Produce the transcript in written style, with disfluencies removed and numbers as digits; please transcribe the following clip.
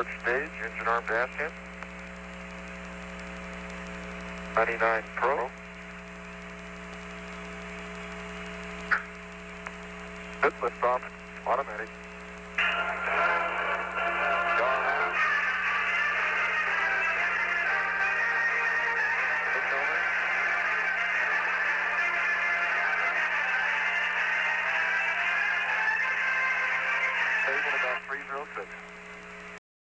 Port stage, engine arm dash in. 99 Pro. Good lift off, automatic. Stable about 306.